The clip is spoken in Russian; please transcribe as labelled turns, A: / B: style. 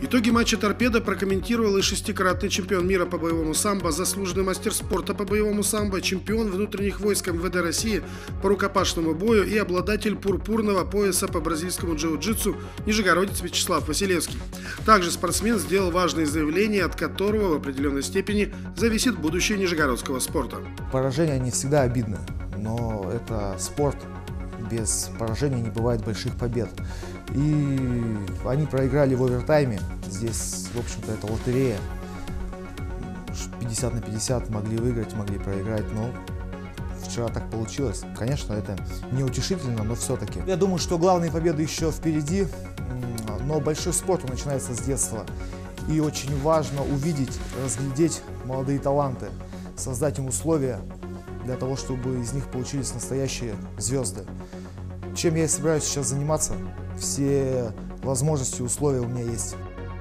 A: Итоги матча «Торпедо» прокомментировал и шестикратный чемпион мира по боевому самбо, заслуженный мастер спорта по боевому самбо, чемпион внутренних войск МВД России по рукопашному бою и обладатель пурпурного пояса по бразильскому джиу-джитсу нижегородец Вячеслав Василевский. Также спортсмен сделал важное заявление, от которого в определенной степени зависит будущее нижегородского спорта.
B: Поражения не всегда обидны, но это спорт. Без поражения не бывает больших побед. И они проиграли в овертайме. Здесь, в общем-то, это лотерея. 50 на 50 могли выиграть, могли проиграть. Но вчера так получилось. Конечно, это неутешительно, но все-таки. Я думаю, что главные победы еще впереди. Но большой спорт начинается с детства. И очень важно увидеть, разглядеть молодые таланты, создать им условия для того, чтобы из них получились настоящие звезды. Чем я и собираюсь сейчас заниматься, все возможности и условия у меня есть.